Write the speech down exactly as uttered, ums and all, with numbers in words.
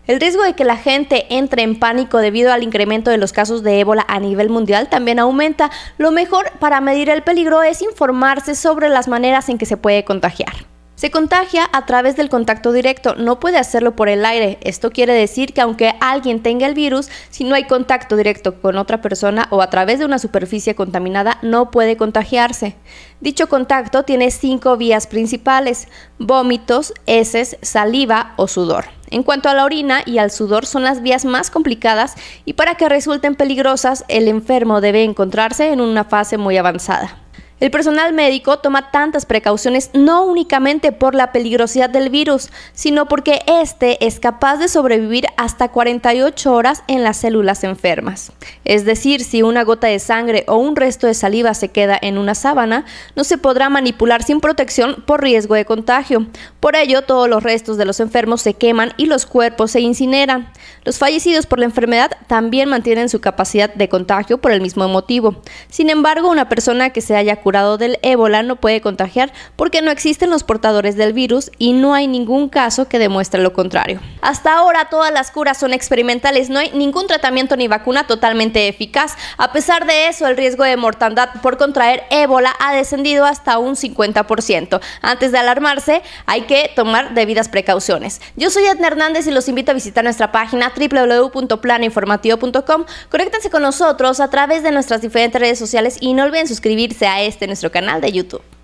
El riesgo de que la gente entre en pánico debido al incremento de los casos de ébola a nivel mundial también aumenta. Lo mejor para medir el peligro es informarse sobre las maneras en que se puede contagiar. Se contagia a través del contacto directo, no puede hacerlo por el aire. Esto quiere decir que aunque alguien tenga el virus, si no hay contacto directo con otra persona o a través de una superficie contaminada, no puede contagiarse. Dicho contacto tiene cinco vías principales: vómitos, heces, saliva o sudor. En cuanto a la orina y al sudor, son las vías más complicadas y para que resulten peligrosas, el enfermo debe encontrarse en una fase muy avanzada. El personal médico toma tantas precauciones no únicamente por la peligrosidad del virus, sino porque este es capaz de sobrevivir hasta cuarenta y ocho horas en las células enfermas. Es decir, si una gota de sangre o un resto de saliva se queda en una sábana, no se podrá manipular sin protección por riesgo de contagio. Por ello, todos los restos de los enfermos se queman y los cuerpos se incineran. Los fallecidos por la enfermedad también mantienen su capacidad de contagio por el mismo motivo. Sin embargo, una persona que se haya curado del ébola no puede contagiar porque no existen los portadores del virus y no hay ningún caso que demuestre lo contrario. Hasta ahora todas las curas son experimentales, no hay ningún tratamiento ni vacuna totalmente eficaz. A pesar de eso, el riesgo de mortandad por contraer ébola ha descendido hasta un cincuenta por ciento. Antes de alarmarse, hay que tomar debidas precauciones. Yo soy Edna Hernández y los invito a visitar nuestra página doble u doble u doble u punto plano informativo punto com. Conéctense con nosotros a través de nuestras diferentes redes sociales y no olviden suscribirse a este nuestro canal de YouTube.